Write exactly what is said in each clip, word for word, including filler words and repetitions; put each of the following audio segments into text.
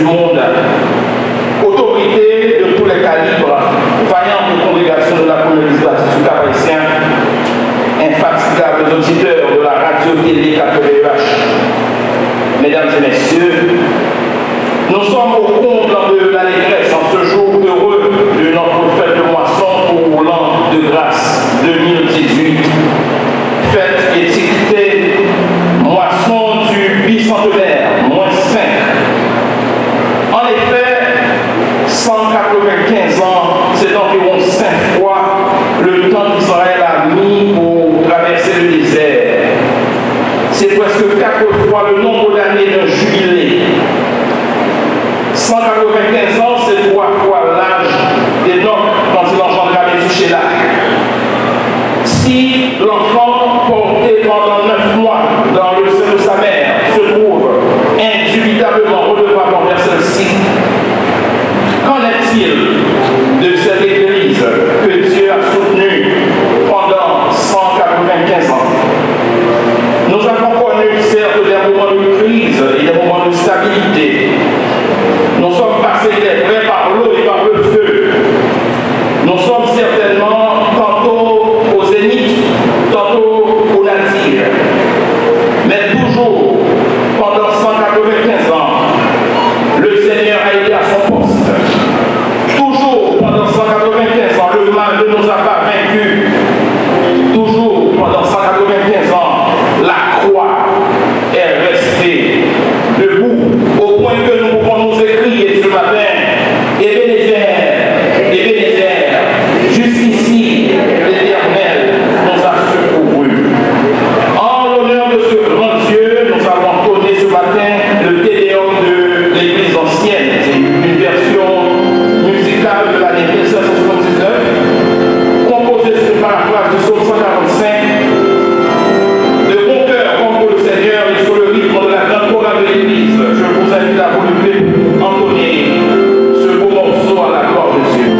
monde, autorités de tous les calibres, vaillantes congrégations de la première Église baptiste du Cap-Haïtien, infatigables auditeurs de la radio-télé quatre V H. Mesdames et messieurs, nous sommes au comble de l'allégresse en ce jour heureux de notre fête de moisson pour l'an de grâce deux mille dix-huit. Fête étiquetée moisson du bicentenaire, moins cinq. En effet, cent quatre-vingt-quinze ans, c'est environ cinq fois le temps qu'Israël a mis pour traverser le désert. C'est presque quatre fois le nombre d'années d'un jubilé. cent quatre-vingt-quinze ans, c'est trois fois l'âge d'Enoch quand il engendre Méthusélah. Si l'enfant porté pendant neuf mois dans le sein de sa mère se trouve indubitablement redevable envers celle-ci, qu'en est-il de cette Église que Dieu a soutenue pendant cent quatre-vingt-quinze ans? Nous avons connu certes des moments de crise et des moments de stabilité. Nous sommes passés des vrais par l'eau et par le feu. Nous sommes certainement tantôt au zénith, tantôt au nadir. Mais toujours, pendant cent quatre-vingt-quinze ans, le Seigneur a été à son poste. Toujours, pendant cent quatre-vingt-quinze ans, le mal ne nous a pas vaincus. Toujours, pendant cent quatre-vingt-quinze ans, la croix est restée debout, au point que nous pouvons nous écrier ce matin, Ebenezer, Ebenezer, jusqu'ici l'Éternel nous a secourus. En l'honneur de ce grand Dieu, nous avons donné ce matin le Tédéum de l'Église ancienne. C'est une version musicale de l'année mille sept cent soixante-dix-neuf, composée sur une paraphrase du psaume cent quarante-cinq. De bon cœur contre le Seigneur et sur le rythme de la grande chorale de l'Église. Je vous invite à vous lever pour entonner ce beau morceau à la gloire de Dieu.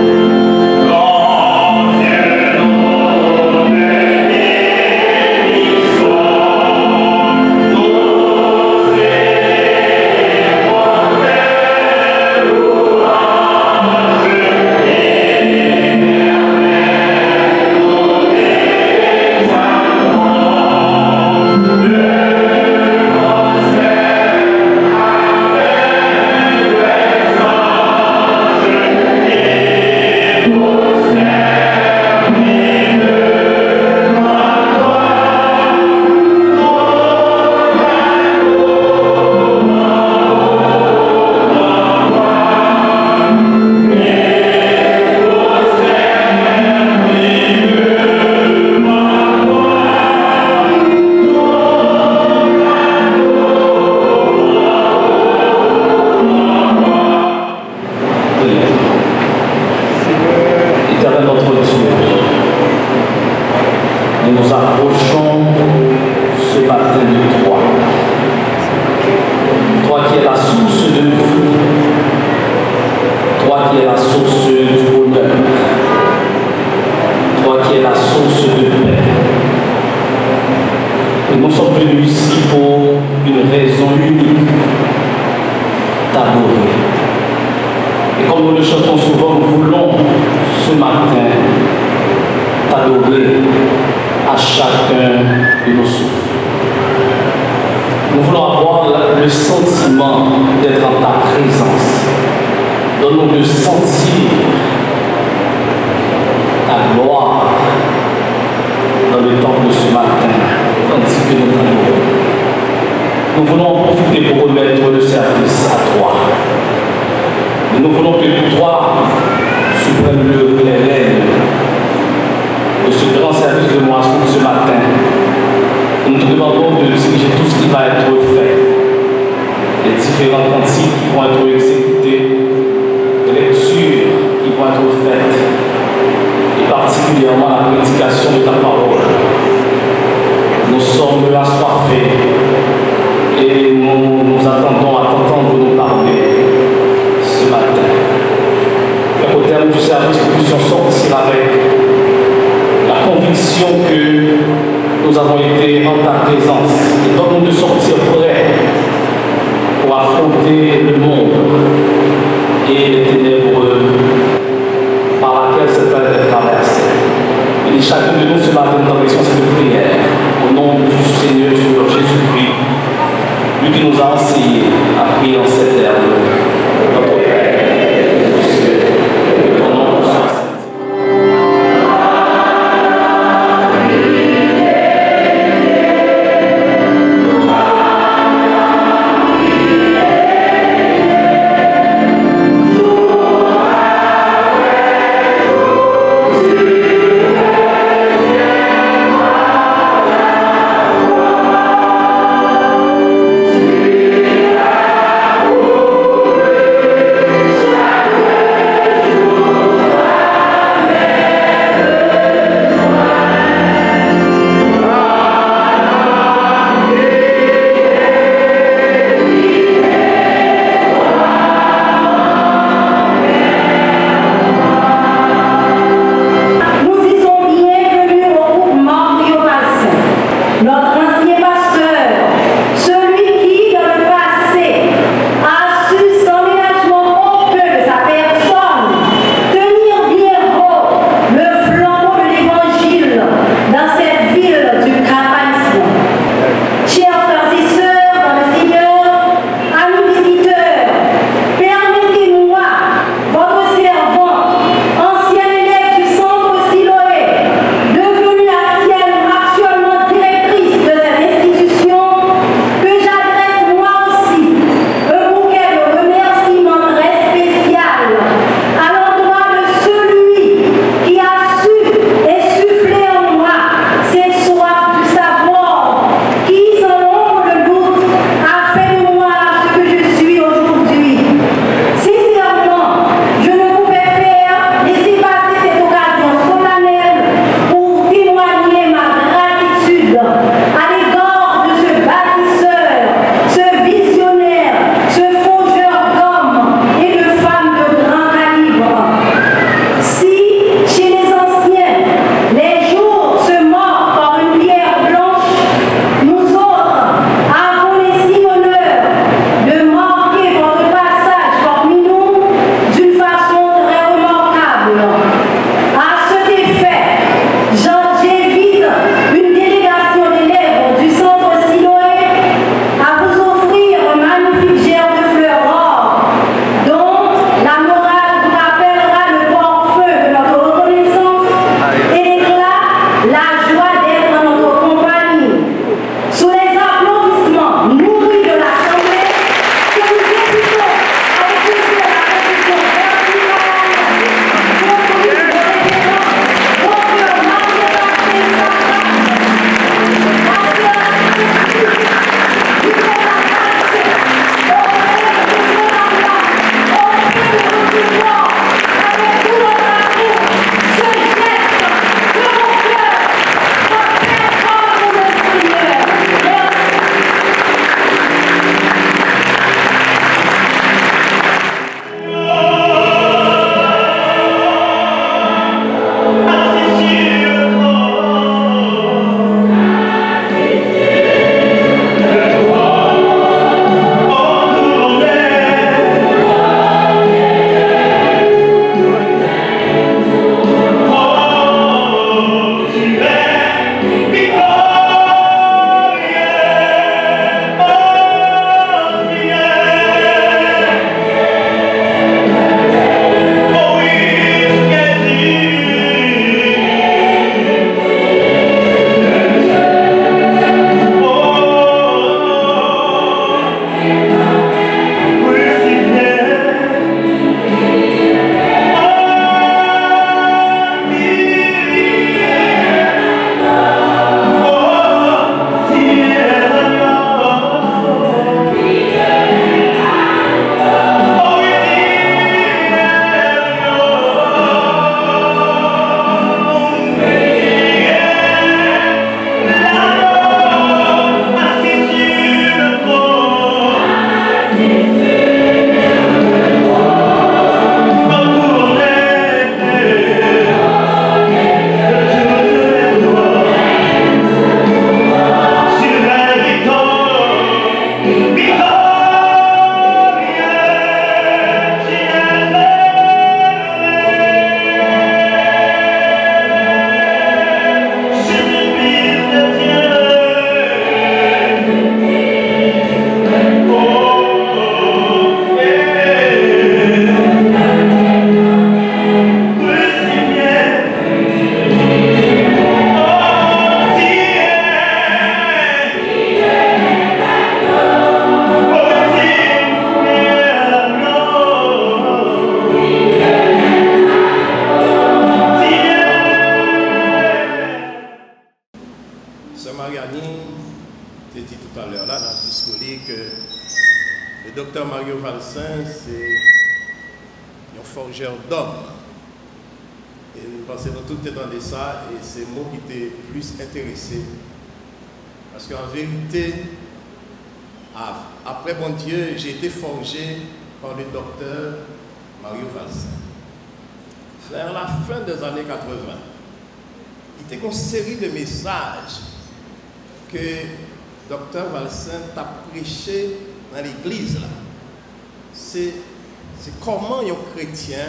Nous avons été en ta présence et donne-nous de sortir prêts pour affronter le monde docteur Mario Valsin, c'est un forgeur d'hommes. Et nous pensons que tout est dans ça, et c'est moi qui t'ai plus intéressé. Parce qu'en vérité, après bon Dieu, j'ai été forgé par le docteur Mario Valsin. Vers la fin des années quatre-vingt, il était une série de messages que docteur Valsin t'a prêché dans l'église. C'est comment un chrétien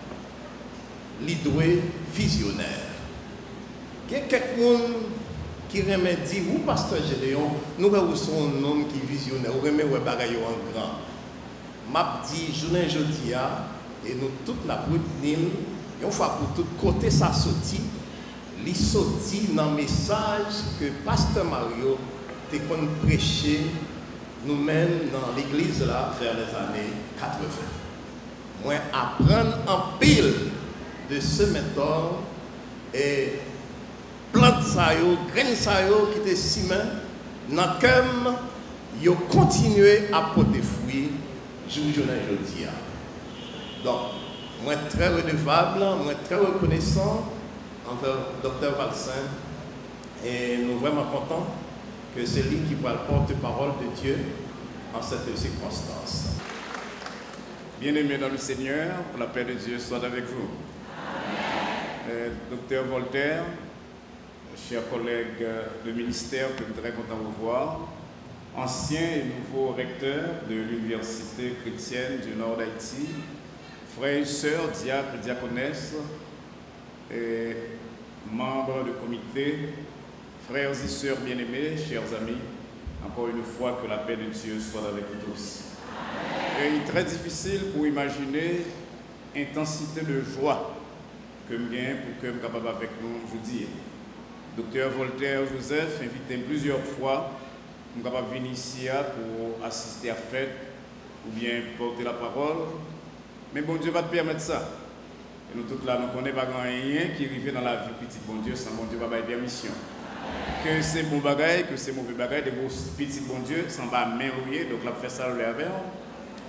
lui doit visionnaire. Il y a quelqu'un qui remet dit, vous, pasteur Gédéon, nous sommes un homme qui est visionnaire, vous remet un bagage en grand. M'a dit, journée jeudi, et nous toute la route Nil, une fois pour tout côté ça sorti, il sorti dans le message que pasteur Mario t'a prêché nous-mêmes dans l'église là vers les années quatre-vingt. Moi, apprendre en pile de ce méthode et plante ça yo, graine ça yo qui était si main, dans comme yo continuer à porter fruit jour journée aujourd'hui. Donc, moi très redevable, moi très reconnaissant envers docteur Valsin et nous vraiment contents que c'est lui qui va le porte-parole de Dieu en cette circonstance. Bien-aimés dans le Seigneur, la paix de Dieu soit avec vous. Euh, docteur Voltaire, chers collègues de ministère, que je suis très content de vous voir, ancien et nouveau recteur de l'Université chrétienne du Nord d'Haïti, frères et sœurs, diacres, diaconesses, et membres du comité, frères et sœurs bien-aimés, chers amis, encore une fois que la paix de Dieu soit avec vous tous. Et il est très difficile pour imaginer l'intensité de joie que je gagne pour que je sois capable avec nous aujourd'hui. Docteur Voltaire Joseph invité plusieurs fois pour capable venir ici pour assister à la fête ou bien porter la parole. Mais bon Dieu va te permettre ça. Et nous tous là, nous ne connaissons pas rien qui arrive dans la vie petit bon Dieu sans bon Dieu va faire permission. Que c'est bon bagaille, que c'est mauvais bagaille, des beaux petits bon Dieu, sans pas main rouillée, donc là, fait ça le avec.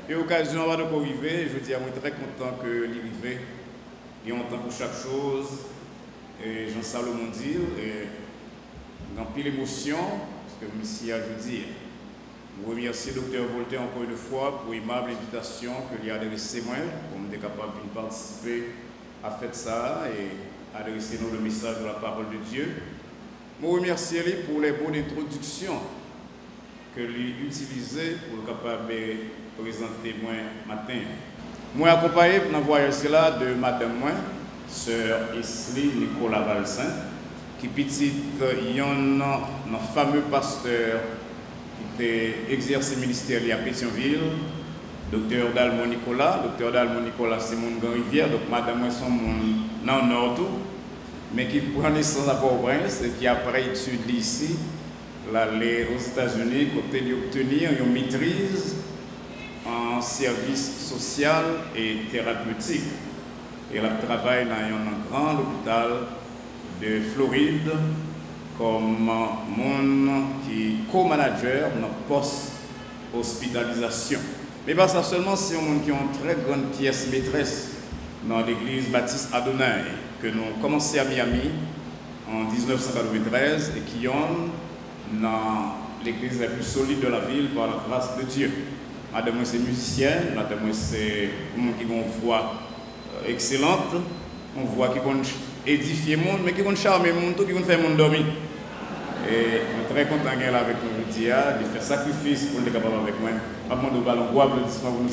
Et occasion avant de arriver, je dis à moi très content que l'arrivée, il y a un temps pour chaque chose. Et Jean-Salomon dit, et dans pile émotion, parce que monsieur a je dis, je remercie le docteur Voltaire encore une fois pour l'aimable invitation qu'il a adressée moi, pour me capable de participer à faire ça et adresser nous le message de la parole de Dieu. Je remercie lui pour les bonnes introductions que lui utilisé pour le capable de présenter moi matin. Moi accompagné dans le voyage là de madame moi, sœur Esli Nicolas Valsin, qui petite yon un fameux pasteur qui était exercé ministère à Pétionville, docteur Dalmon Nicolas. Docteur Dalmon Nicolas, c'est mon grand rivière, donc madame moi son mon dans le nord tout, mais qui prend naissance à Port-au-Prince et qui après étudie ici, l'aller aux États-Unis, côté d'obtenir une maîtrise en service social et thérapeutique. Et elle travaille dans un grand hôpital de Floride comme mon qui co-manager dans le poste hospitalisation. Mais pas ça seulement, c'est un monde qui a une très grande pièce maîtresse dans l'église Baptiste Adonai que nous avons commencé à Miami en mille neuf cent quatre-vingt-treize et qui ont dans l'église la plus solide de la ville par la grâce de Dieu. Madame c'est musicienne, madame c'est un qui a une voix excellente, une voix qui peut édifier le monde, mais qui peut charmer le monde, qui peut faire le monde dormir. Et je suis très content qu'elle avec nous aujourd'hui, de faire sacrifice pour être capable avec moi. Je demande au ballon, un applaudissement pour nous.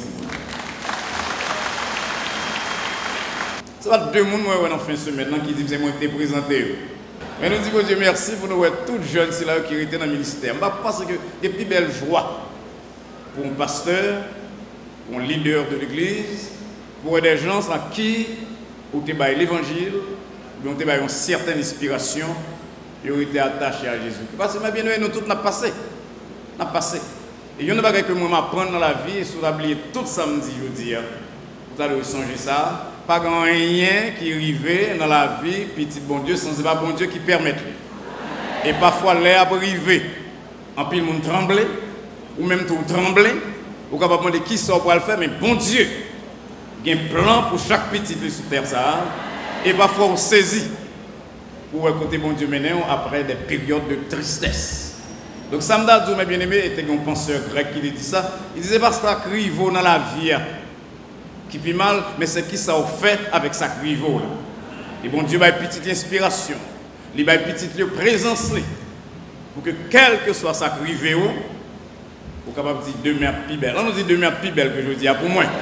Ça va deux personnes en fin de semaine qui disent que moi été présenté. Mais nous disons que Dieu merci pour nous toutes jeunes qui étaient dans le ministère. Je pense que des plus belles joies pour un pasteur, pour un leader de l'église, pour des gens à qui ont été l'évangile, ont été une certaine inspiration, et ont été attachés à Jésus. Parce que bien nous tous n'avons passé. Nous passé. Et il y a une chose que moi m'apprendre dans la vie, et sur l'oublier tout samedi, je dis, vous allez songer ça. Pas grand rien qui arrive dans la vie, petit bon Dieu, sans c'est pas bon Dieu qui permet. Et parfois, l'air arrivé, en pile, monde tremblé, ou même tout tremblé, ou capable de demander qui sort pour le faire, mais bon Dieu, il y a un plan pour chaque petit peu sur terre, ça, et parfois on saisit pour écouter bon Dieu maintenant après des périodes de tristesse. Donc, Samdadou, mes bien-aimés, était un penseur grec qui dit ça. Il disait parce que ça crive dans la vie. Qui fait mal, mais c'est qui ça fait avec sa crivo. Et bon Dieu va une petite inspiration, il va une petite présence pour que quelle que soit sa crivo, pour capable dire demain plus belle. On nous dit demain plus belle que je dis pour moi.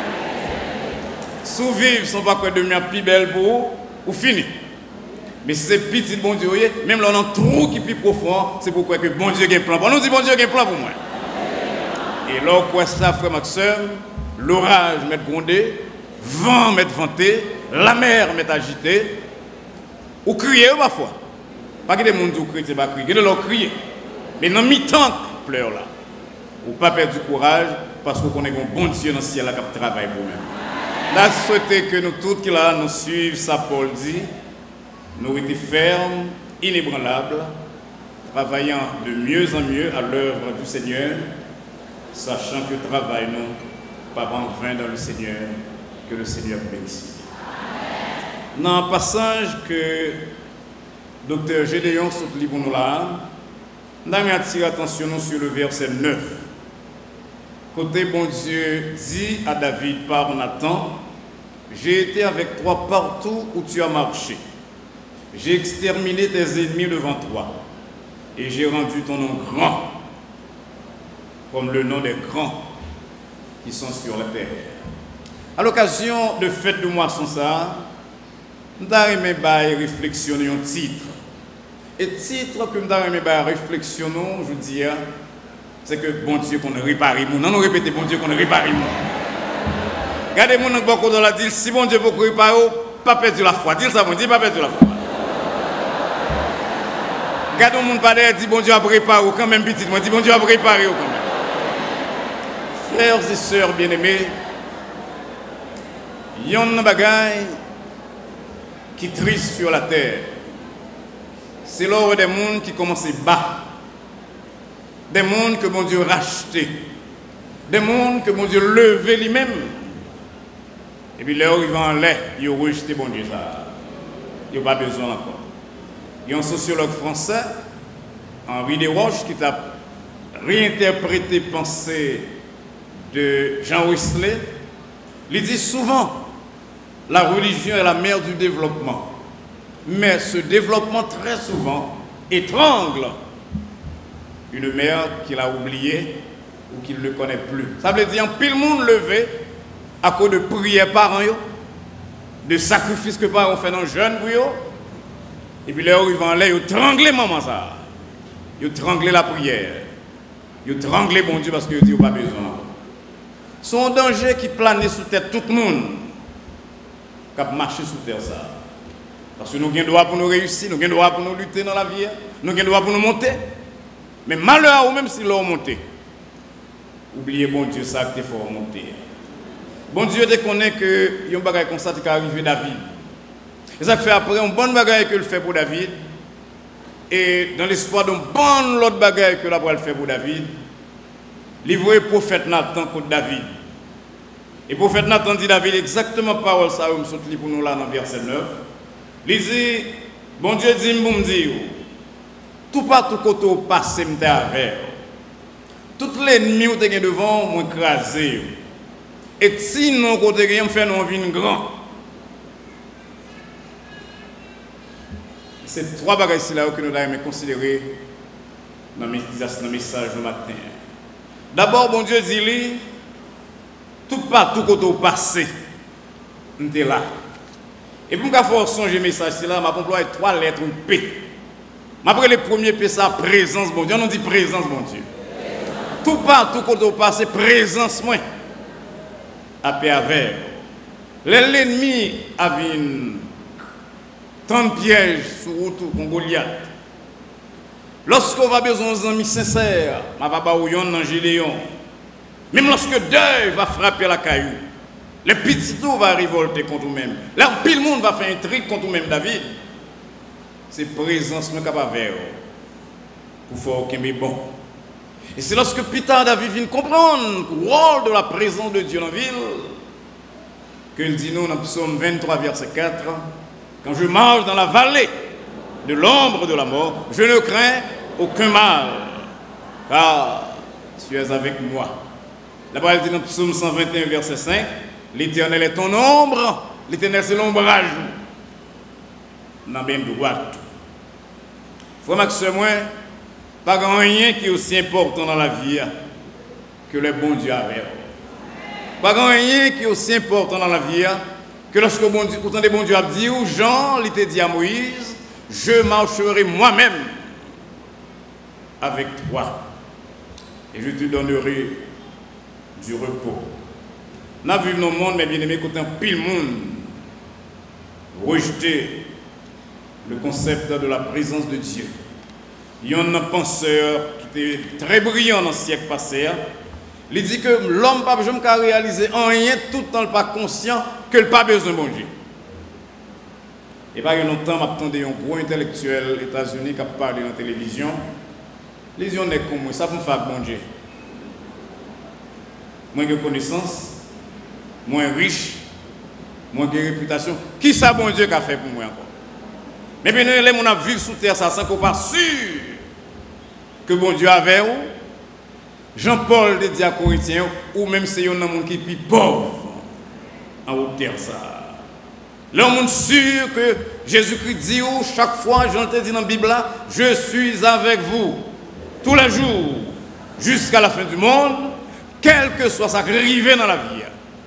Sous-vivre sont pas que demain plus belle pour vous, ou fini. Mais si c'est petit bon Dieu, même là on a un trou qui est plus profond, c'est pourquoi que bon Dieu a un plan. On nous dit bon Dieu a un plan pour moi. Et là, quoi ça, frère Maxime? L'orage m'est grondé, vent m'est vanté, la mer m'est agité. Ou crier parfois. Pas que des gens qui crient, c'est pas crier, ils ont crié. Mais dans mi-temps, pleure là. Ou pas perdre du courage parce qu'on connaît un bon Dieu dans le ciel qui travaille pour nous. Là, je souhaite que nous tous qui là nous suivons, ça Paul dit, nous étions fermes, inébranlables, travaillant de mieux en mieux à l'œuvre du Seigneur, sachant que travail nous pas en vain dans le Seigneur, que le Seigneur bénisse. Dans un passage que docteur Gédéon soutenit pour nous là, nous avons attiré l'attention sur le verset neuf. Côté bon Dieu dit à David par Nathan, j'ai été avec toi partout où tu as marché. J'ai exterminé tes ennemis devant toi et j'ai rendu ton nom grand, comme le nom des grands qui sont sur la terre. À l'occasion de fête de moisson ça, nous avons aimé réflexionner un titre. Et le titre que nous avons aimé réflexionner, je veux dire, c'est que bon Dieu qu'on répare nous. Non, nous répétons bon Dieu qu'on répare nous. Regardez-moi dans beaucoup de la dit, si bon Dieu peut réparer, pas perdre la foi. Dis ça, bon Dieu, pas perdre la foi. Regardez-moi mon père dit bon Dieu a préparé quand même petit, moi dis bon Dieu a préparé quand même. Frères et sœurs bien-aimés, il y a un bagage qui triste sur la terre. C'est l'ordre des mondes qui commencent bas. Des mondes que bon Dieu a rachetés. des mondes que mon Dieu levé lui-même. Et puis là, ils vont en l'air, ils ont rejeté bon Dieu ça. Ils n'ont pas besoin encore. Il y a un sociologue français, Henri Desroches, qui a réinterprété pensée de Jean Wesley. Il dit souvent, la religion est la mère du développement. Mais ce développement, très souvent, étrangle une mère qu'il a oubliée ou qu'il ne connaît plus. Ça veut dire pile monde levé à cause de prières parents, de sacrifices que parents fait dans le jeune pour eux. Et puis là, ils vont aller, ils tranglent maman ça. Ils tranglent la prière. Ils tranglent bon Dieu parce qu'ils disent pas besoin. C'est un danger qui plane sous tête tout le monde qui a marché sous terre ça. Parce que nous avons le droit pour nous réussir, nous avons le droit pour nous lutter dans la vie, nous avons le droit pour nous monter. Mais malheur ou même si l'on monté, oubliez bon Dieu ça que il faut monter. Bon Dieu te connaît que il y a un bagage comme ça qui est arrivé David. Et ça fait après un bon bagage que le fait pour David. Et dans l'espoir d'un bon l'autre bagage que la va le faire pour David, livre le prophète Nathan contre David. Et le prophète Nathan dit David exactement parole ça où me sont pour nous là dans verset neuf. Il dit bon Dieu dit me dire tout partout côté au passé me avec. Toutes les ennemis où tu es devant m'ont écrasé. Et si non côté rien me fait non vin grand. C'est trois bagages là que nous devons considérer dans le message du matin. D'abord, bon Dieu dit lui, tout partout côté au passé, nous sommes là. Et pour me faire songer le message là, je vais employer trois lettres, une P. Après le premier P, c'est présence, bon Dieu. On dit présence, bon Dieu. Tout partout côté au passé, présence, moi. À paix avec. L'ennemi avait une tant de pièges sur route pour Goliath. Lorsqu'on va besoin d'amis sincères, ma va pas ouillon dans Gédéon. Même lorsque deuil va frapper la caillou, les petits tout va révolter contre nous-mêmes. Là, pile monde va faire un truc contre nous-mêmes, David. C'est présence mais capable faire pour faire qu'il est bon. Et c'est lorsque Peter David vient comprendre le rôle de la présence de Dieu dans la ville qu'il dit nous dans Psaume vingt-trois verset quatre. Quand je marche dans la vallée de l'ombre de la mort, je ne crains aucun mal, car tu es avec moi. La parole dit dans Psaume cent vingt et un, verset cinq, l'Éternel est ton ombre, l'Éternel c'est l'ombrage. Dans bien droite. Frère Max, moi, pas grand rien qui est aussi important dans la vie que le bon Dieu avait. Pas grand rien qui est aussi important dans la vie que lorsque bon Dieu, autant de bon Dieu a dit, ou Jean, il était dit à Moïse, je marcherai moi-même avec toi et je te donnerai du repos. Nous vivons dans le monde, mais bien aimé, quand un pile monde rejeté le concept de la présence de Dieu. Il y a un penseur qui était très brillant dans le siècle passé. Il dit que l'homme n'a pas besoin de réaliser rien tout le temps pas conscient que le pas besoin de bon Dieu. Et pas longtemps, j'attendais un gros intellectuel États-Unis qui a parlé dans la télévision. Les gens sont comme moi, ça me fait bon Dieu. Moins de connaissances, moins riche, moins de réputation. Qui ça bon Dieu qui a fait pour moi encore? Mais bien, les gens vivent sous terre ça sans qu'on pas sûr que bon Dieu avait ou Jean-Paul de dit à Corinthiens ou même si on a un monde qui est plus pauvre en haute terre ça. L'homme est sûr que Jésus-Christ dit ou chaque fois, j'en te dit dans la Bible là, je suis avec vous tous les jours jusqu'à la fin du monde, quel que soit ça qui arrive dans la vie.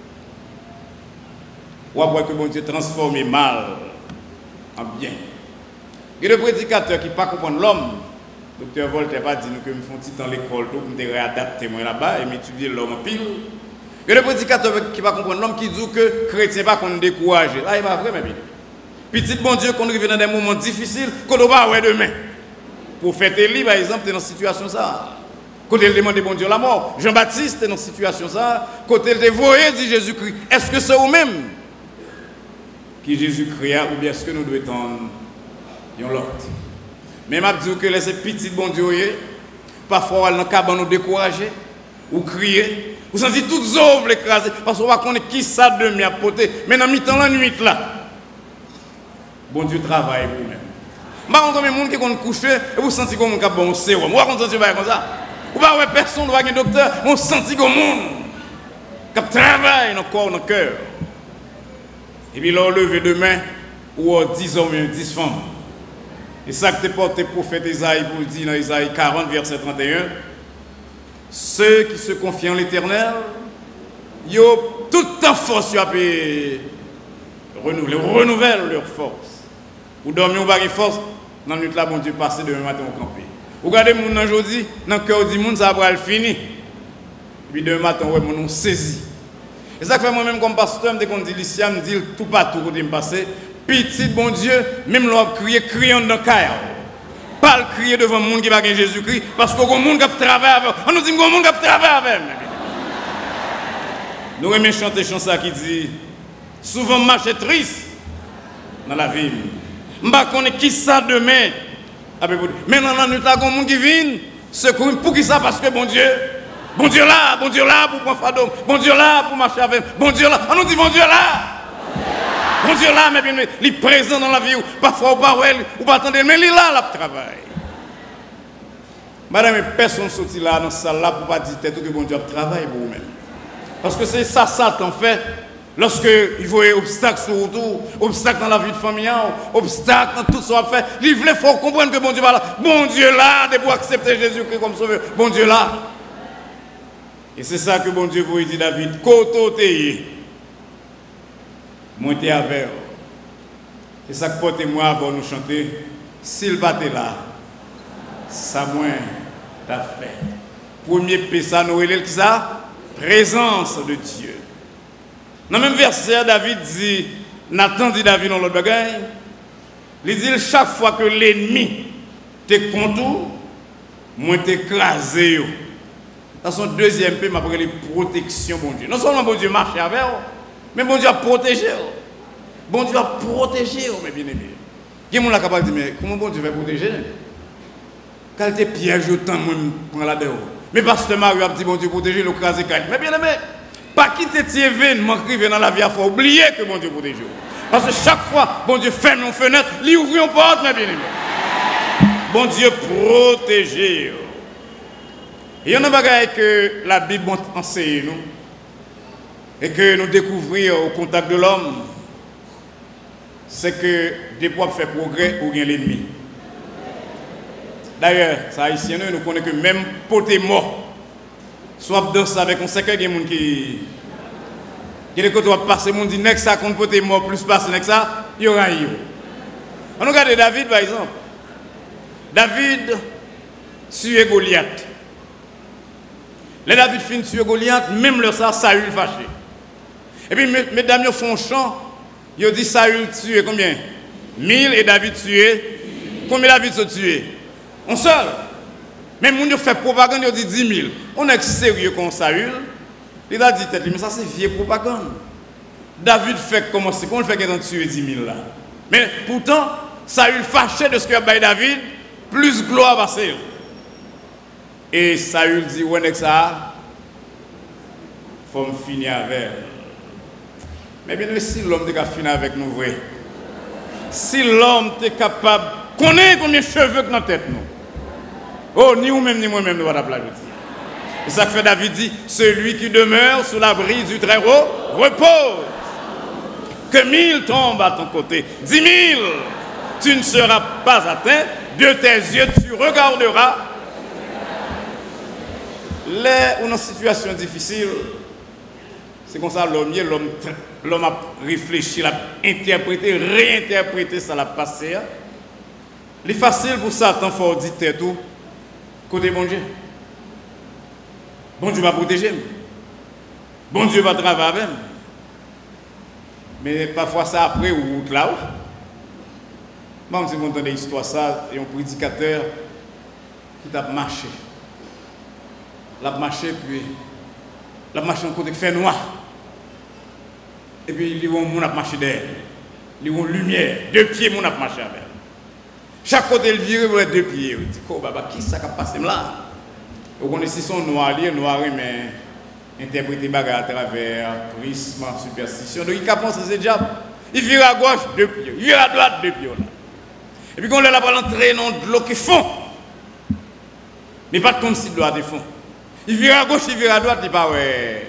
Ou après que bon Dieu transforme mal en bien. Il y a des prédicateurs qui ne comprennent pas l'homme. Docteur Voltaire pas dit que me font petit dans l'école pour me réadapter moi là-bas et m'étudier l'homme en pile. Il y a des prédicateurs qui ne comprennent pas l'homme qui disent que les chrétiens pas qu'on découragé. Là il va vrai mais petit bon Dieu qu'on arrive dans des moments difficiles qu'on doit ouais demain. Pour faire Élie par exemple, tu es dans une situation ça. Quand il demande bon Dieu la mort, Jean-Baptiste est dans une situation ça, quand il dévoyé dit Jésus-Christ, est-ce que c'est vous-même qui Jésus-Christ ou bien est-ce que nous devons attendre l'autre? Mais je dis que les petits bon Dieu, parfois dans le cabane nous décourager ou crier, Vous sentez toutes les œuvres écrasées. Parce qu'on va connaître qui ça de mi à porter. Mais dans mi-temps, la nuit là. Bon Dieu travaille pour vous-même. Je ne sais pas combien de monde qui est couché et vous sentez comme un bon sérum. Vous ne sentez pas comme ça. Vous ne voyez personne, vous voyez un docteur. Vous sentez comme un monde qui travaille dans le corps, dans le cœur. Et puis là, on lève demain, ou dix hommes et dix femmes. Et ça que tu portes le prophète Isaïe pour dire dans Isaïe quarante, verset trente et un. Ceux qui se confient en l'Éternel, ils ont toute en force, ils ont renouvelé, renouvellent leur force. Vous dormez, vous n'avez pas de force, dans la nuit là, bon Dieu, passez demain matin au campé. Vous regardez mon aujourd'hui, dans le cœur du monde, ça va fini. Et puis demain matin, ouais, mon nom saisi. Et ça fait moi-même comme pasteur, dès qu'on dit l'ici, je me dis tout partout où je me passe. Petit bon Dieu, même l'on crier, criant dans le caillou. Pas le crier devant le monde qui va gagner Jésus-Christ, parce qu'il y a un monde qui travaille avec. On nous dit qu'il y a un monde qui travaille avec. Nous aimons chanter une chanson qui dit souvent marcher triste dans la vie. Je ne sais pas qui ça demain. Mais dans la nuit, il y a un monde qui vient secourir. Pour qui ça? Parce que bon Dieu. Bon Dieu là, bon Dieu là pour prendre fadom, bon Dieu là pour marcher avec, bon Dieu là, on nous dit bon Dieu là, bon Dieu là, mais bien, il est présent dans la vie, parfois ou pas, ou pas attendre, mais il est là, là, pour travailler. Madame, personne ne sortit là, dans cette salle là, pour pas dire que bon Dieu travaille pour vous-même. Parce que c'est ça, ça, en fait, lorsque il voit obstacle sur autour, obstacle dans la vie de famille, obstacle dans tout ce qu'on fait, il faut comprendre que bon Dieu va là, bon Dieu là, de pour accepter Jésus-Christ comme sauveur, bon Dieu là. Et c'est ça que bon Dieu vous dit, David, côté, moi t'es avec. Et ça que portez-moi avant nous chanter, s'il battait là, ça moins t'a fait. Premier pessa Noël, qui ça? Présence de Dieu. Dans le même verset, David dit, Nathan dit David dans l'autre bagaille, il dit chaque fois que l'ennemi te contourne, moi t'écrasé. Dans son deuxième P, m'a parlé de protection, bon Dieu. Non seulement bon Dieu marche avec vous, mais bon Dieu a protégé. Bon Dieu a protégé, mes bien-aimés. Qui est capable de dire, mais comment bon Dieu va protéger? Quand il piège autant, moi, je prends là-dedans. Mais pasteur Mario a dit, bon Dieu protéger, le crasé calme. Mais bien-aimés, pas quitter ces événements qui arrivent dans la vie, il faut oublier que bon Dieu protège. Parce que chaque fois, bon Dieu ferme une fenêtre, il ouvre une porte, mes bien-aimés. Bon Dieu protégé. Il y a un bagage que la Bible enseigne nous et que nous découvrons au contact de l'homme, c'est que des fois faire progrès ou bien l'ennemi. D'ailleurs, ça ici nous connaissons que même poté mort, soit dans ça avec on sait qu'il y a des gens qui qui les côté passer monde dit next ça contre poté mort plus passer next ça, il y aura eu. On regarde David par exemple. David tué Goliath. Les David fin tuer Goliath, même le ça, Saül fâché. Et puis, mesdames, ils font chant, ils dit Saül tué combien? Mille et David tué. Combien David se tué? On seul. Même si on fait propagande, ils dit dix mille. On est sérieux comme Saül. Il a dit, mais ça c'est vieux propagande. David fait comment c'est qu'on fait qu'il a tué dix mille là. Mais pourtant, Saül fâché de ce que a David, plus gloire passée. Et Saül dit, ouais, n'est-ce ça? Il faut me finir avec. Mais bien, si l'homme est capable de finir avec nous, vrai. Si l'homme est capable, connaît combien de cheveux que dans la tête, nous. Oh, ni vous-même, ni moi-même, nous allons la Et ça fait David dit, celui qui demeure sous l'abri du Très-Haut repose. Que mille tombent à ton côté, dix mille, tu ne seras pas atteint, de tes yeux tu regarderas. Là, on est en situation difficile, c'est comme ça l'homme, l'homme a réfléchi, a interprété, réinterprété ça l'a passé. Il est facile pour Satan faut dire tout côté bon Dieu. Bon Dieu va protéger. Bon Dieu va travailler avec. Mais parfois ça après ou là. Moi, je vous entendre l'histoire ça et un prédicateur qui a marché. La marché, puis la marché en côté fait noir. Et puis il y a un monde à marcher derrière. Il y a une lumière, deux pieds, mon a marché avec. Chaque côté, il vire pour les deux pieds. Il dit, oh, baba, qui ça qui a passé là? Vous connaissez son noir, noir, mais interpréter bagarre à travers prisme, superstition. Donc, il a pensé c'est diable. Il vire à gauche, deux pieds. Il vire à droite, deux pieds. Et puis, quand on l'a pas l'entrée dans de l'eau qui fond. Mais pas comme si de l'eau de fond. Il vire à gauche, il vire à droite, il pas ouais.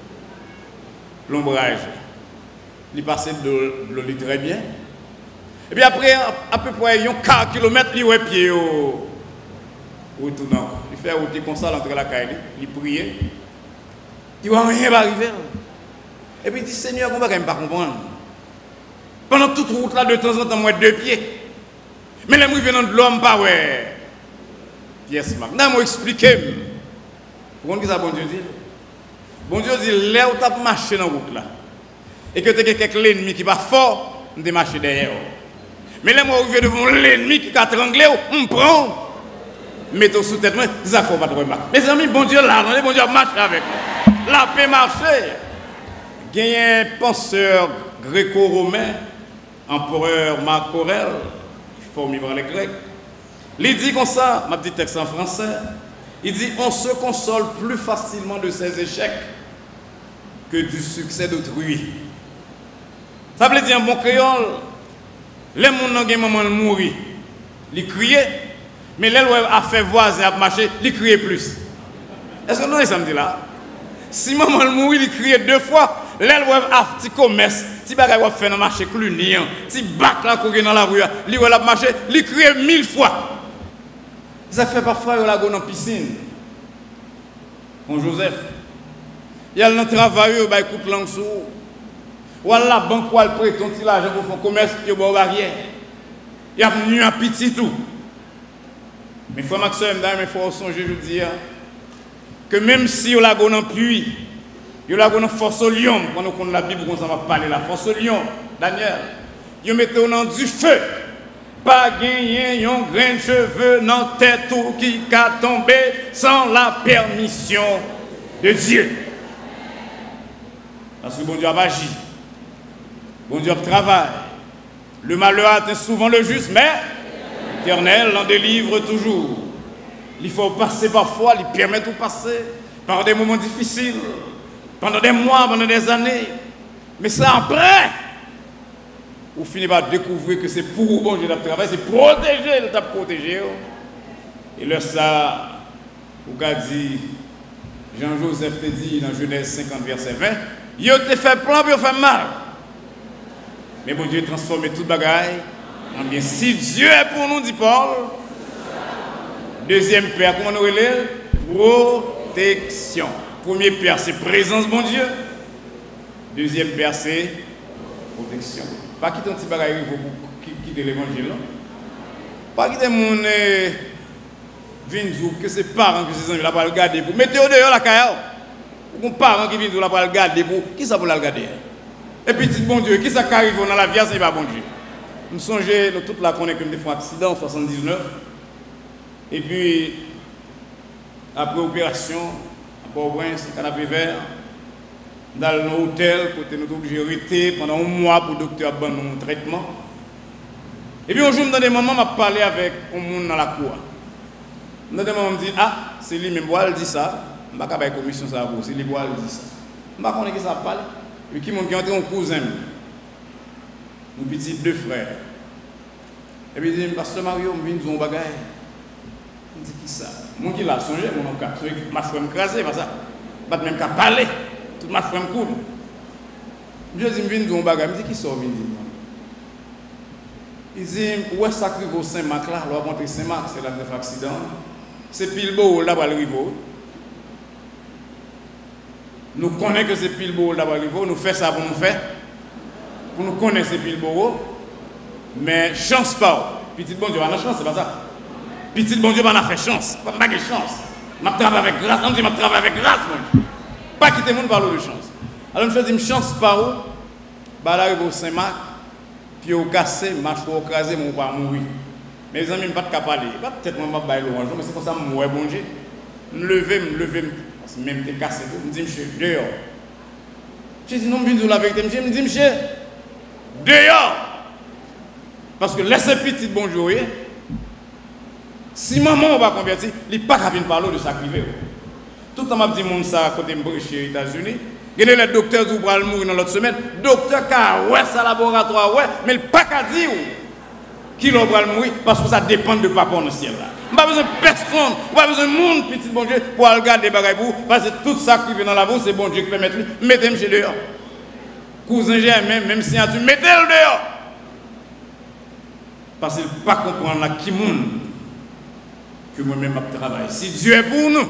L'ombrage. Il passe de l'eau très bien. Et puis après, à peu près un quart kilomètre, il ouais pied au retournant. Il fait route comme ça entre la caille, il prie. Il voit rien arriver. Et puis il dit Seigneur, comment ne pas comprendre? Pendant toute route là, de temps en temps, moi deux pieds. Mais les mouvements de l'homme, pas ouais. Pièce marque. Non, moi expliquer. Vous comprenez ce que bon Dieu dit? Bon Dieu dit, là où tu as marché dans la route là, et que tu as quelqu'un l'ennemi qui va fort, tu marché derrière. Mais là, moi, je devant l'ennemi qui a tranglé, on me prend. Mettez sous tête, ça ne faut pas de remarque. Mes amis, bon Dieu là, bon Dieu marche avec nous. La paix marche. Il y a un penseur gréco-romain, empereur Marc Aurèle, formé par les Grecs. Il dit comme ça, ma petite texte en français, il dit on se console plus facilement de ses échecs que du succès d'autrui. Ça veut dire, bon créole, les gens qui ont moment mourir, ils crient, mais les gens qui ont fait voisin à marcher, ils crient plus. Est-ce que nous sommes dit là? Si maman mourir, ils crient deux fois, les gens qui ont fait commerce, si les gens qui ont fait un marché clunier, si bac la courir dans la rue, ils ont marché, ils crient mille fois. Ça fait parfois la go dans la piscine. Con Joseph. Il y a un travail, il y a une langue sous. Ou à la banque, ou à prêter un petit argent pour faire commerce, il y a une barrière. Il y a venu un petit tout. Mais frère Maxime, il faut songer, je dis, que même si il y a un puits, il y a une force au lion, quand on connaît la Bible, on va parler la force au lion, Daniel, il met au nom du feu. Pas gagner un grain de cheveux dans tête ou qui a tombé sans la permission de Dieu. Parce que bon Dieu a agi. Bon Dieu travaille. Le malheur atteint souvent le juste, mais l'Éternel l'en délivre toujours. Il faut passer parfois, il permet de passer par des moments difficiles, pendant des mois, pendant des années. Mais c'est après. Vous finissez par découvrir que c'est pour bon Dieu de travailler, c'est protéger, le tape protéger. Et là, ça, vous avez dit, Jean-Joseph te dit dans Genèse cinquante, verset vingt, il te fait plan, il fait mal. Mais bon Dieu transforme toute bagaille en bien. Si Dieu est pour nous, dit Paul, deuxième paire, comment on relève? Protection. Premier paire, c'est présence, bon Dieu. Deuxième paire, c'est protection. Pas quitter un petit bagage pour quitter l'évangile. Pas quitter mon vinzou, que ses parents, que ses amis, là, pour le garder pour. Mettez-vous dehors la caille. Ou un parent qui vient là pour le garder pour. Qui ça pour le garder? Et puis, bon Dieu, qui ça qui arrive dans la vie, c'est pas bon Dieu. Nous songez, nous toute la connaissons comme des fois accident en soixante-dix-neuf. Et puis, après opération, à Port-au-Prince, canapé vert. Dans l'hôtel, côté nous obligés de rester pendant un mois pour le docteur a un traitement. Et puis un jour, dans des moments, je parlé avec un monde dans la cour. Dans des moments, je me dis, ah, c'est lui même, il dit ça. Je ne vais pas faire commission, ça c'est lui qui dit ça. Je ne sais pas qui ça parle. Et qui m'a entré un cousin, mon petit deux frères. Et puis il dit, Pasteur Mario, je viens de un bagage. Je dis, qui ça? Mon qui l'a songé, mon cas. Ma frère me crasé, pas ça. Je ne vais même pas parler. Tout ma frère me coule. Je dis, je viens de un bagage. Je dis, qui sort, je il dit, où est-ce que vous Saint-Marc là? On va montrer Saint-Marc, c'est là neuf accident. C'est pile beau là-bas le riveau. Nous connaissons que c'est pile beau là-bas le riveau. Nous faisons ça pour nous faire. Pour nous connaître c'est pile beau. Mais chance pas. Petit bon Dieu, on a chance, c'est pas ça. Petit bon Dieu, on a fait chance. Pas de chance. Je travaille avec grâce. On dit, je travaille avec grâce. Pas quitter le monde par de chance. Alors, je dis, chance par où? Bah, là, au Saint-Marc. Puis au cassé, marche au crasé, mon pas mourir. Mes amis, je ne peux pas parler. Peut-être que je ne vais pas l'orange, mais c'est pour ça que je me bon Dieu. Je me lever, me lever, parce que même t'es cassé, je me dis, monsieur, dehors. Je dis, non, je dis la vérité, monsieur, je me dis, monsieur, dehors. Parce que laissez petit bonjour, si maman va convertir, il n'est pas qu'à venir parler de sacrifier. Tout le temps, m'a dit mon ça côté me prêcher aux États-Unis. Il y a les docteurs qui vont mourir dans l'autre semaine. Docteur qui a ouais ça laboratoire ouais, mais il pas qu'à dire qui va mourir parce que ça dépend de papa dans le ciel là. Pas besoin de personne, pas besoin de monde petit bon Dieu pour regarder des bagages pour parce que tout ça qui vient dans la boue c'est bon Dieu qui peut mettre. Mettez-moi chez dehors. Cousin Germain même si tu mettez-le dehors. Parce qu'il ne peut pas comprendre là qui monde que moi-même je travaille. Si Dieu est pour nous.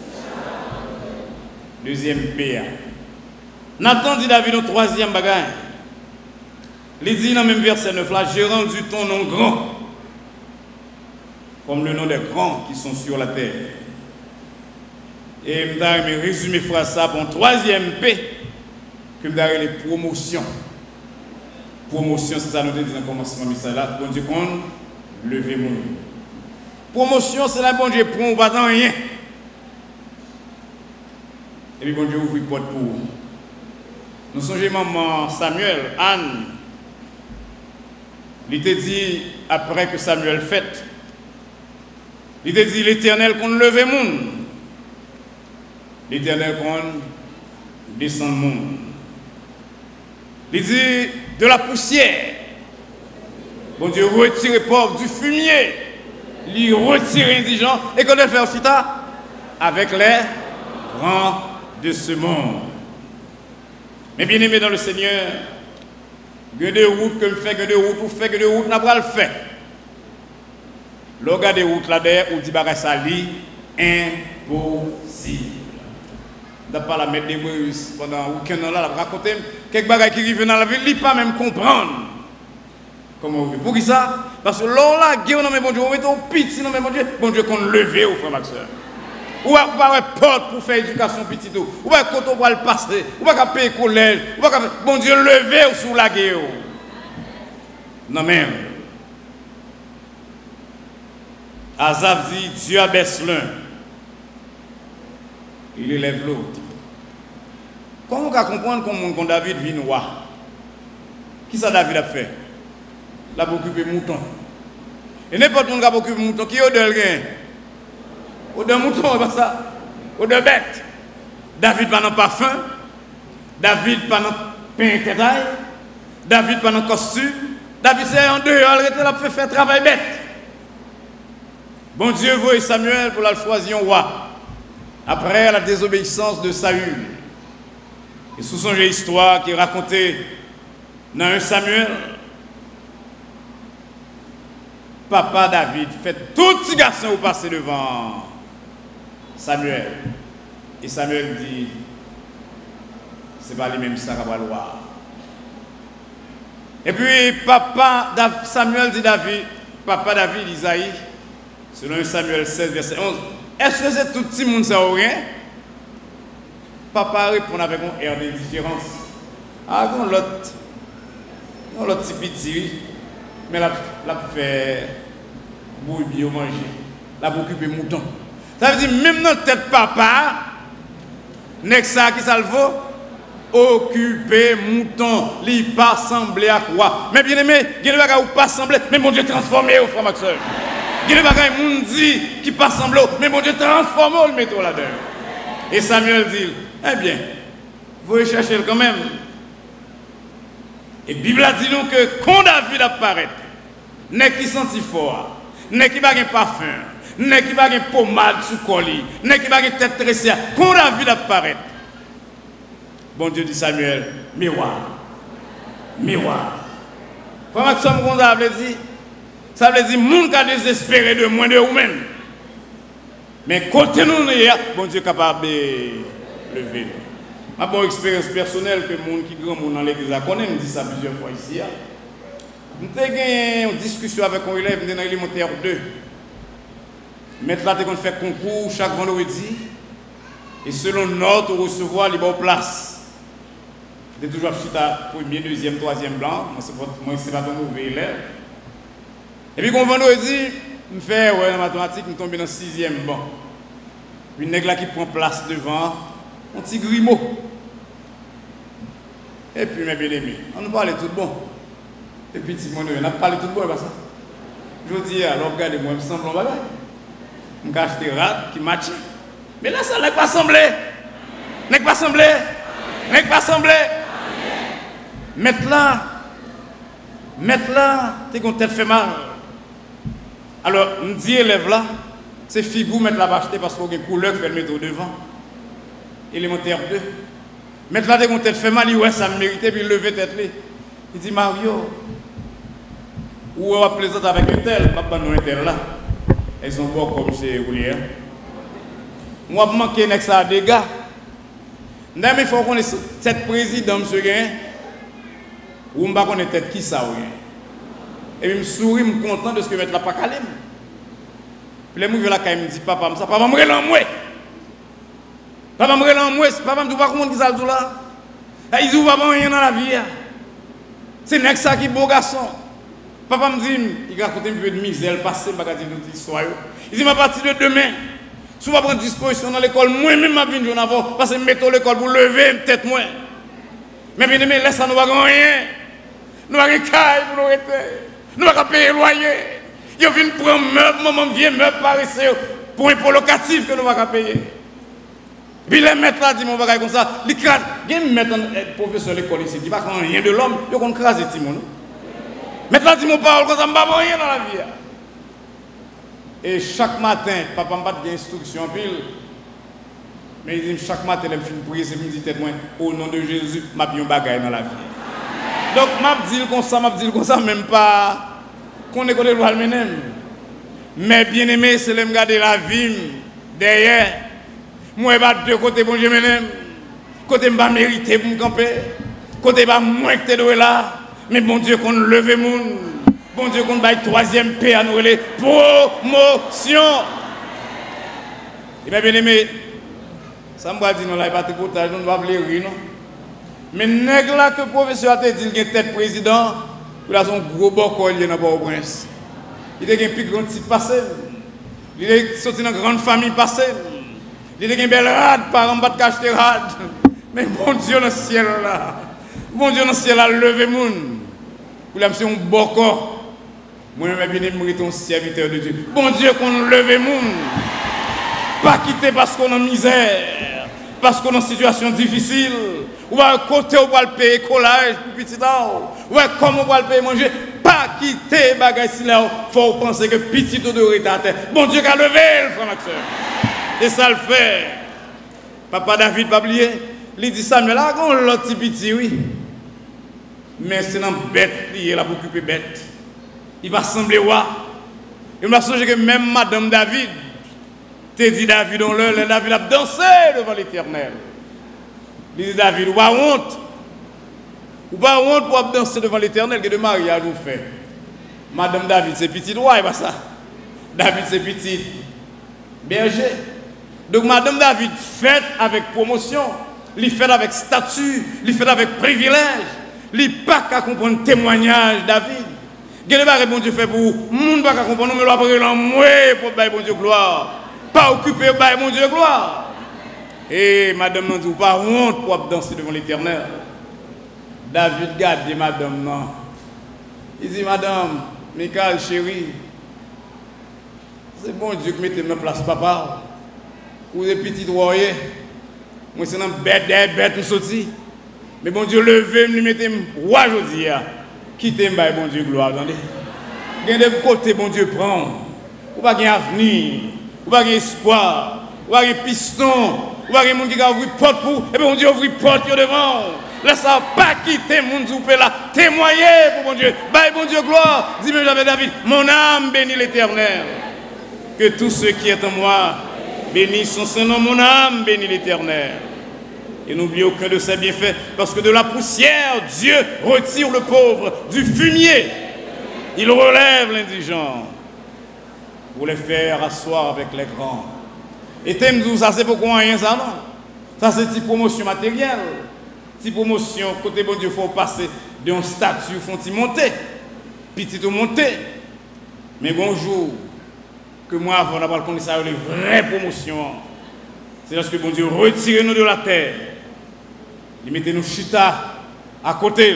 Deuxième P A. Nathan dit David au troisième bagage. Il dit dans le même verset neuf là, j'ai rendu ton nom grand, comme le nom des grands qui sont sur la terre. Et je vais résumer ça pour un troisième P, que je vais les promotions. Promotion, c'est ça nous dit dans le commencement de message là, bon Dieu qu'on lever mon nom. Promotion, c'est la bon Dieu pour pas dans rien. Et puis bon Dieu ouvre une porte pour nous. Nous songeons maman Samuel, Anne. Il était dit, après que Samuel fait, il était dit l'Éternel qu'on leve monde. L'Éternel qu'on descend monde. Il dit de la poussière. Bon Dieu retire pauvre du fumier. Il retire indigent. Et qu'on a fait aussi ça avec les grands de ce monde. Mais bien aimé dans le Seigneur, il y a des routes que je fais, il y a des routes où je fais, il y a des routes que je ne fais pas. Lorsque des routes là-dedans, où dit que ça lit impossible. Je ne vais pas la mettre des bruits pendant un week-end là, je raconter quelques bagages qui arrivent dans la ville, il ne pas même comprendre. Comment vous Pour qui ça? Parce que là, la guerre, bon Dieu, on met ton petit, non mais bon Dieu, bon Dieu qu'on lever au frère Maxeur. Ou pas avoir porte pour faire éducation petit tout. Ou pas quand on va le passer. Ou pas payer collège. Ou pas bon Dieu lever sous la guerre. Non même. Azaf dit Dieu abaisse l'un. Il élève l'autre. Comment on peut comprendre comment David vit roi? Qui ça David a fait? Il a occupé mouton. Et n'importe qui a occupé mouton, qui est au delgain? Ou de mouton, pas ça. Ou de bête. David pas dans parfum. David pas dans pain kétail. David pas dans costume. David c'est en dehors, il a fait faire travail bête. Bon Dieu voit Samuel pour la choisir roi. Après la désobéissance de Saül. Et sous son histoire qui est racontée dans un Samuel, papa David fait tout petit garçon au passer devant Samuel. Et Samuel dit, c'est pas les mêmes ça qu'on va le voir. Et puis papa Samuel dit David, papa David Isaïe, selon Samuel seize, verset onze, est-ce que c'est tout petit monde ça ou rien? Papa répond avec un air d'indifférence. Ah, on l'autre, on l'autre petit petit, mais la fait bouillir au manger, la occuper mouton. Ça veut dire même dans tête papa, n'est ça qui ça le vaut? Occuper mouton, li pas semblé à quoi? Mais bien aimé, il y a des bagages pas semblé, mais mon Dieu transformé au frère Maxeur. Il y a des bagages moun dit qui pas semblé, mais mon Dieu transformé le mettre là-dedans. Et Samuel dit, eh bien, vous allez chercher quand même. Et la Bible a dit nous que quand David apparaît, n'est qui senti fort, n'est qui pas un parfum, n'est qui pas un pommade sous colis, n'est qui pas une tête tressée, quand David apparaît, bon Dieu dit Samuel, miroir, miroir. Comment ça veut dire? Ça veut dire, moun ka désespéré de moins de vous-même. Mais côté nous, bon Dieu est capable de lever. Ma bonne expérience personnelle que moun qui grand moun dans l'église a connaît, me dit ça plusieurs fois ici. Nous avons eu une discussion avec un élève dans l'élémentaire deux. Maintenant, nous avons fait concours chaque vendredi. Et selon notre recevoir, il y a place. Je toujours à premier, deuxième, troisième blanc. Moi, ce n'est pas un mauvais élève. Et puis, quand vendredi, je fais ouais, la mathématique, je tombe dans le sixième banc. Une nègre qui prend place devant, un petit grimaud. Et puis, mes bien-aimés, on nous parle tout bon. Et puis, petit monde, on a parlé tout bon, pas ça. Je dis, alors, regardez-moi, il me semble un bagage. Je vais acheter rat qui matche. Mais là, ça n'est pas semblé. N'est pas semblé. N'est pas semblé. Mettre là, mettre là, t'es qu'on tête fait mal. Alors, on dit élève là, c'est figou mettre la acheter parce qu'on a une couleur qui fait le mettre au devant. Élémentaire deux. Mettre là, t'es qu'on tête fait mal, il ouais, ça me méritait, puis il lever tête là. Il dit Mario, ou on va plaisanter avec un tel, papa nous un tel là. Ils sont bons comme chez Roulier. Moi, je manque un ça des gars. Mais il faut qu'on ait cette présidente, monsieur Gain, ou je ne sais pas tête qui ça. Et puis je souris, je suis content de ce que je vais la pas calme. Puis les gens là, quand ils me disent papa, ça, papa, je me relance moi. Papa, je me relance moi. Papa, je ne sais pas comment ils ça là. Ils disent papa, rien dans la vie. C'est ça qui est beau garçon. Papa me dit, il raconte un peu de misère, passé, je vais dire notre histoire. Il dit, à partir de demain, si vous prendre disposition dans l'école, moi-même, je vais venir avant, parce que je mets l'école pour lever, peut-être moins. Mais bien aimé, laisse ça, nous ne avons rien. Nous avons rien caille pour nous arrêter. Nous n'avons pas payer le loyer. Ils viennent prendre meubles, maman vient meubles paresseux pour un pot locatif que nous n'avons pas payer. Puis les maîtres là disent mon bagage comme ça, les crades, il y a un maître professeur de l'école ici qui va prendre rien de l'homme, il va craser Timon. Maître là dit mon parole comme ça, je ne vais pas rien dans la vie. Et chaque matin, papa m'a pas d'instruction en pile. Mais il dit chaque matin, il me fait prier, c'est me dit moi au nom de Jésus, m'a bien bagaille dans la vie. Donc m'a dit comme ça, m'a dit comme ça même pas qu'on est côté loi même. Mais bien aimé, c'est le me garder la vie derrière. Moi pas de côté bon Dieu m'aime. Côté m'a mérité pour me camper. Côté pas moins que t'es là, mais bon Dieu qu'on leve moun. Bon Dieu, qu'on baille troisième paix à nous, les promotion. Et bien, bien aimé, ça me va dire, non, là, il va te coûter, on ne va pas rire, non. Mais nègre là que le professeur a dit qu'il y a tête président, il a son gros bocol, il y a dans Port-au-Prince. Il a un plus grand type passé. Il est sorti dans une grande famille passée. Il a une belle rade, par en bas de cacheter rade. Mais bon Dieu, dans le ciel là, bon Dieu, dans le ciel là, levez moun. Pour la mission, un bon corps. Moi-même, je suis un serviteur de Dieu. Bon Dieu, qu'on leve moun. Pas quitter parce qu'on est en misère, parce qu'on est en situation difficile. Ou à côté, on va le payer collage pour petit temps. Ou comme on va le payer manger. Pas quitter bagay si là, il faut penser que petit tout de à terre. Bon Dieu, qu'a levé le frère Maxeur. Et ça le fait. Papa David, pas oublier. Il dit ça, mais là, on l'autre petit petit, oui. Mais c'est une bête, il est là pour occuper bête. Il va sembler roi. Il m'a songé que même Madame David, t'es dit David, on le, David a dansé devant l'Éternel. Il dit David, ou pas honte. Ou pas honte pour danser devant l'Éternel que de mariage vous fait. Madame David, c'est petit roi, et pas ça. David, c'est petit berger. Donc Madame David fait avec promotion, il fait avec statut, il fait avec privilège. Il n'est pas qu'à comprendre le témoignage David. Quel est bon Dieu fait pour vous? Moun pas comprendre, mais l'on va moi pour bailler bon Dieu gloire. Pas occupé bailler bon Dieu gloire. Et madame n'a dit pas honte pour danser devant l'Éternel. David garde madame non. Il dit madame, Michael chérie, c'est bon Dieu qui mette en place papa. Ou des petits royers. Moi c'est une bête des bêtes nous sorti. Mais bon Dieu levez me mettez roi aujourd'hui. Quittez moi bon Dieu gloire attendez. Gain de côté bon Dieu prend. Ou pas gain avenir, ou pas gain espoir, ou pas gain piston, ou pas gain monde qui va ouvrir porte pour et bon Dieu ouvrir porte devant. Laisse ça pas quitter monde ou là témoigner pour bon Dieu. Bye bon Dieu gloire. Dis-moi j'avais David, mon âme bénit l'Éternel. Que tout ce qui est en moi bénisse son nom, mon âme bénit l'Éternel. Et n'oubliez aucun de ses bienfaits, parce que de la poussière, Dieu retire le pauvre, du fumier, il relève l'indigent, pour les faire asseoir avec les grands. Et t'aimes ça, c'est pourquoi rien ça, non? Ça, c'est une promotion matérielle. Une promotion, côté bon Dieu, il faut passer d'un statut, il faut monter, petit ou monter. Mais bonjour, que moi, avant d'avoir connu ça, les vraies promotions, c'est lorsque bon Dieu retire nous de la terre. Il mettait nous chita à côté.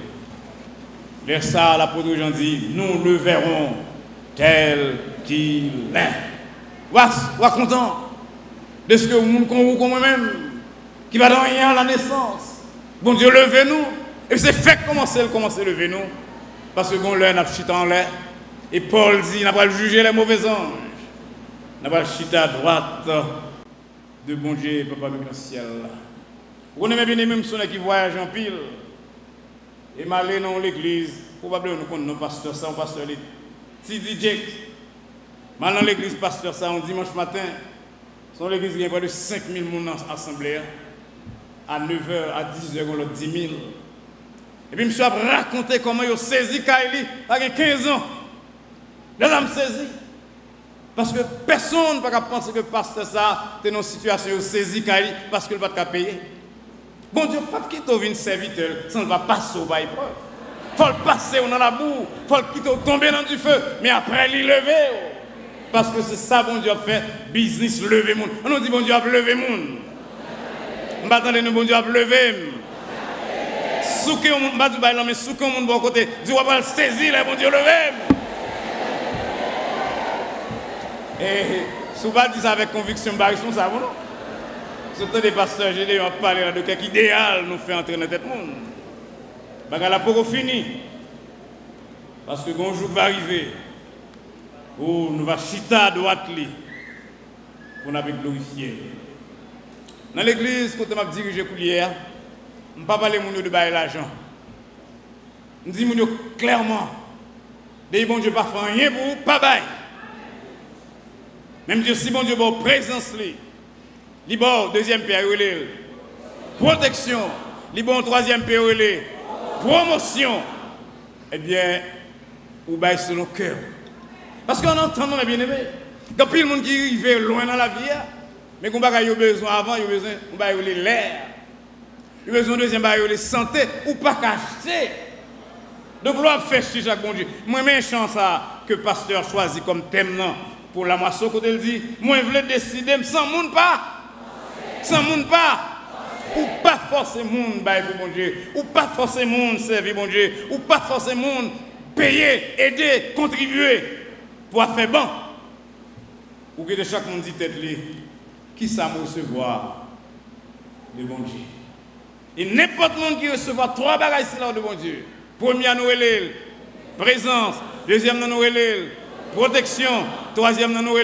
Vers ça, l'apôtre Jean dit, nous le verrons tel qu'il est. Vous êtes content? de ce que le monde comme vous, comme moi-même, qui va dans rien à la naissance. Bon Dieu, levez-nous. Et c'est fait commencer, le commencer, levez-nous. Parce que bon, l'heure n'a pas en l'air. Et Paul dit, n'a pas jugé les mauvais anges. N'a pas chita à droite de bon Dieu, papa dans le ciel. Vous n'aimez bien même ceux qui voyagent en pile. Et m'aller dans l'église, probablement nous connaissons nos pasteurs, ça, on pasteur les Tidi Jake. Mal dans l'église, pasteur, ça, on dimanche matin. Son l'église, il y a près de cinq mille personnes en assemblée. À neuf heures, à dix heures, on a dix mille. Et puis, monsieur a raconté comment il a saisi Kaili avec quinze ans. Là, il saisi. Parce que personne ne peut penser que le pasteur ça, est dans une situation où il saisi Kaili parce qu'il ne va pas payer. Bon Dieu, pas quitter un serviteur, ça ne va pas passer au bail preuve. Il faut le passer dans la boue, il faut le quitter tomber dans du feu, mais après, il lever. Parce que c'est ça, bon Dieu a fait, business, lever monde. On nous dit, bon Dieu a levé monde. On va attendre, bon Dieu a levé. Souké au monde, du bail, mais souké au monde, bon côté, Dieu va le saisir, bon Dieu levé. Et souvent, dit ça avec conviction, bah, ils sont ça, non? Surtout des pasteurs, j'ai on parler de quelque idéal nous fait entrer dans tête monde. Baga la pour fini. Parce que un jour va arriver où nous va chita à droite li pour nous glorifier. Dans l'église, quand je m'a dirigé pour hier, je ne vais pas parler de bailler l'argent. Je dis clairement, des bon Dieu pas faire rien pour vous, pas bailler. Même Dieu, si bon Dieu, bon présence li. Libre, deuxième période, protection. Libre, troisième période, promotion. Eh bien, vous baillez sur nos cœurs. Parce qu'on entend, mes bien-aimés, quand il y a des gens qui arrivent loin dans la vie, mais qu'on a besoin avant, il y a besoin de l'air. Il y a besoin de deuxième de santé, ou pas qu'acheter. Donc, l'on fait chez chaque bon Dieu. Moi, j'ai une chance que le pasteur choisit comme thème pour la moisson, quand il dit, moi, je veux décider sans monde pas. Sans monde pas, ou pas forcer monde pour mon Dieu, ou pas forcer monde servir mon Dieu, ou pas forcer monde payer, aider, contribuer pour faire bon. Ou que de chaque monde dit tête qui ça me recevoir de bon Dieu. Et n'importe monde qui recevra trois bagages là de bon Dieu. Premier à nous présence, deuxième à nous protection, troisième à nous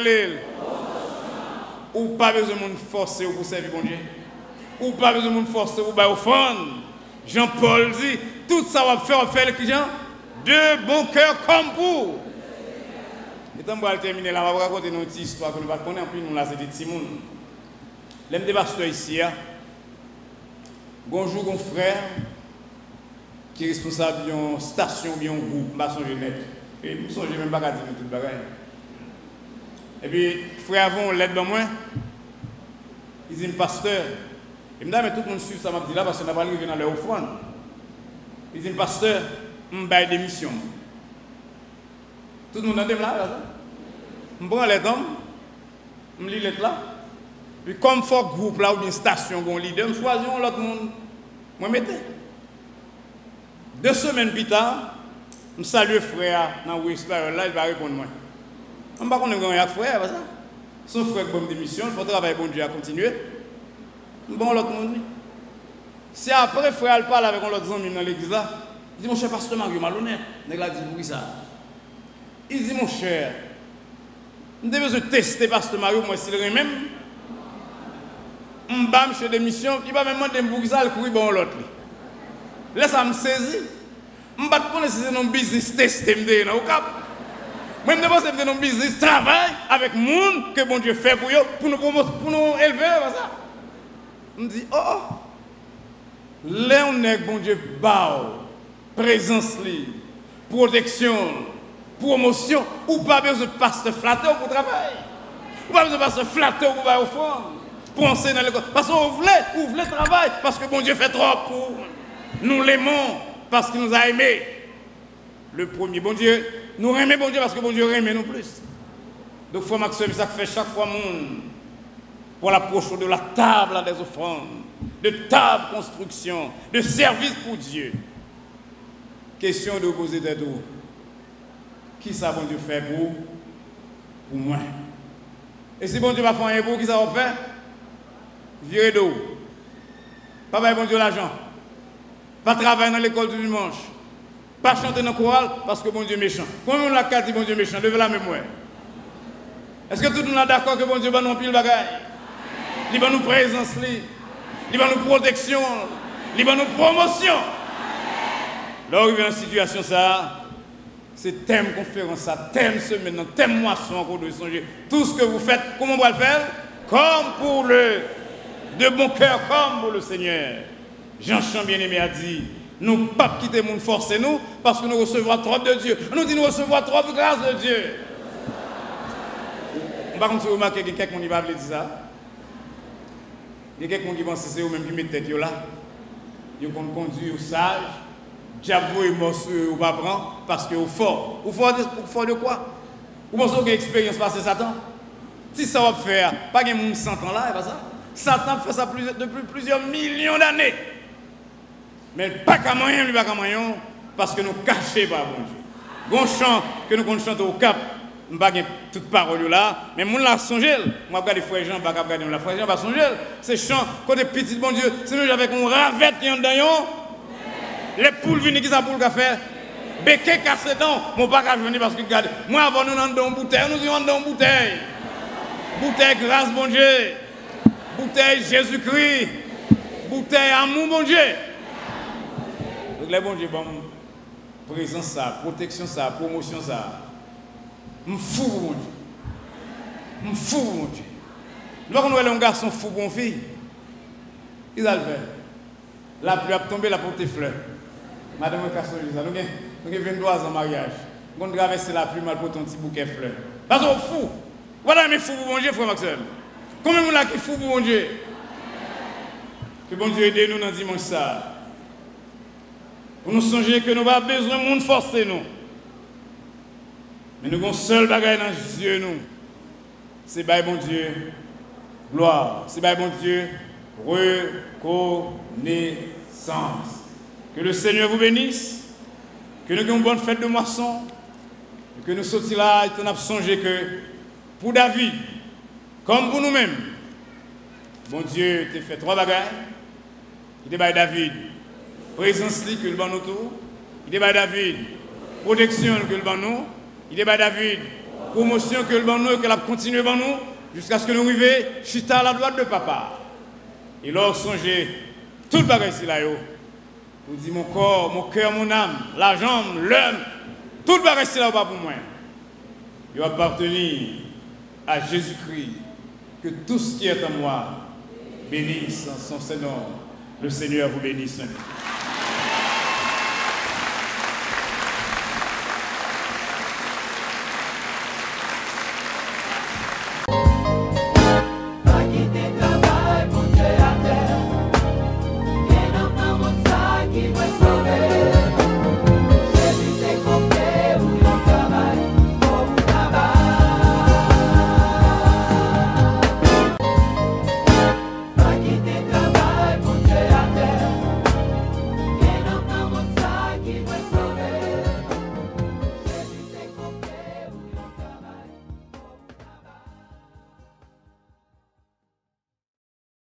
ou pas besoin de forcer pour servir bon Dieu. Ou pas besoin de forcer pour offrande. Jean-Paul dit, tout ça va faire, faire le client de bon cœur comme vous. Et tant qu'on va terminer là, on va raconter une petite histoire que nous va connaître, puis nous là c'est des petits monde. L'aime des pasteurs ici, bonjour mon frère, qui est responsable d'une station, d'un groupe, ma songe net. Et nous songe même pas à dire tout le bagage. Et puis, frère avant, l'aide de moi, il dit, pasteur, il me dit, mais tout le monde suit ça, m'a dit là, parce qu'on n'a pas arrivé dans leur offrande. Il dit, pasteur, je vais des missions. Tout le monde a dit là, je prends les hommes, je lis les là, puis comme fort groupe là, ou bien station, un leader, je choisis l'autre monde, moi je mettez. Deux semaines plus tard, je salue le frère dans le Whisper, là, il va répondre moi. On ne va pas connaître un frère, ça. Son frère qui a une mission, il faut travailler bon Dieu à continuer. Bon, l'autre monde. Si après, frère parle avec l'autre ami dans l'église là, il dit, mon cher pasteur Mario, malhonnête. Il dit, oui, ça. Il dit, mon cher, nous devons tester pasteur Mario, moi, s'il est même. Je vais chez des missions, il va me demander pour ça, il courir bon l'autre. Là, ça me saisit. Je ne vais pas connaître si c'est un business tester, je vais au cap. Moi, je pense que c'est un business travail avec le monde que bon Dieu fait pour eux, pour nous, pour nous élever. Ça. Je me dis, oh, oh. Là, on est bon Dieu, bao, présence, protection, promotion, ou pas besoin de passer flatteur pour travailler. Ou pas besoin de passer flatteur pour faire offrande. Pour enseigner dans l'école. Parce qu'on voulait, on voulait travailler, parce que bon Dieu fait trop pour nous. Nous l'aimons parce qu'il nous a aimés. Le premier, bon Dieu, nous aimons bon Dieu parce que bon Dieu aime nous plus. Donc, frère Maxime, ça fait chaque fois monde pour l'approche de la table des offrandes, de table construction, de service pour Dieu. Question de poser des dos. Qui ça bon Dieu fait pour, pour moi? Et si bon Dieu va faire un pour, qui ça va faire? virez d'eau. Pas bailler bon Dieu l'argent. Pas travailler dans l'école du dimanche. Pas chanter dans le choral parce que bon Dieu est méchant. Combien on l'a dit bon Dieu est méchant? Levez la mémoire. Est-ce que tout le monde est d'accord que bon Dieu va nous pile bagaille? Il va nous présence, il va nous protection, il va nous promotion. Là où il y a une situation, ça, c'est thème conférence, ça, thème semaine, thème moisson qu'on doit songer. Tout ce que vous faites, comment on va le faire? Comme pour le, de bon cœur, comme pour le Seigneur. Jean-Jean bien-aimé a dit, nous ne pas quitter le monde forcer nous, parce que nous recevons trop de Dieu. Nous disons nous recevons trop de grâce de Dieu. Par contre, si vous remarquez que quelqu'un qui va dire ça, il y a quelqu'un qui pense que c'est eux-mêmes qui mettent tête là. Ils ont conduit au sage, diable et morceau ou pas prendre parce que au fort. Au fort de, au fort de quoi? Vous pensez que l'expérience passe Satan? Si ça va faire, pas de monde cent ans là, et pas ça. Satan fait ça plus, depuis plusieurs millions d'années. Mais pas qu'à moyen, lui pas qu'à moyen, parce que nous cachons pas bon Dieu. Bon chant que nous chantons au cap. Je ne sais pas toute parole là, mais je la songe. Je regarde les frères Jean, je ne regarde la frère Jean, je songe. C'est chant, côté petit bon Dieu, c'est nous avec une ravette qui est dedans. Les poules viennent qui ça pour le faire. Béquet cassé dedans, mon pas qu'à venir parce que regarde, moi avant nous dans une bouteille, nous sommes dans une bouteille. Bouteille grâce bon Dieu. Bouteille Jésus-Christ. Bouteille amour bon Dieu. Donc les bon Dieu, bon, présence ça, protection ça, promotion ça. Je suis fou, mon Dieu. Je suis fou, mon Dieu. Lorsqu'on voit un garçon fou pour une fille, ils ont le fait. La pluie a tombé, la porte fleur. Madame Casson, nous avons vingt-trois ans en mariage. On traverse la pluie, mal pour ton petit bouquet de fleurs. Parce qu'on est fou. Voilà mes fous pour mon Dieu, frère Maxime. Combien de gens qui sont fous pour mon Dieu? Que bon Dieu aide nous dans dimanche ça. Pour nous songer que nous n'avons pas besoin de monde forcer nous. Mais nous avons un seul bagage dans les yeux, nous. C'est par bon Dieu, gloire. C'est par bon Dieu, reconnaissance. Que le Seigneur vous bénisse. Que nous ayons une bonne fête de moisson. Et que nous sortions là et nous avons songé que pour David, comme pour nous-mêmes, bon Dieu t'a fait trois bagages. Il t'a fait David, présence que le ban nous tout. Il t'a fait David, protection que le ban nous. Il est David, promotion que le ban nous et qu'elle a continué ban nous jusqu'à ce que nous arrivions chita à la droite de papa. Et là, songez, tout le bagage ici là, vous dites mon corps, mon cœur, mon âme, la jambe, l'homme, tout le bagage ici là pas pour moi. Il appartenir à Jésus-Christ, que tout ce qui est en moi bénisse son Seigneur. Le Seigneur vous bénisse.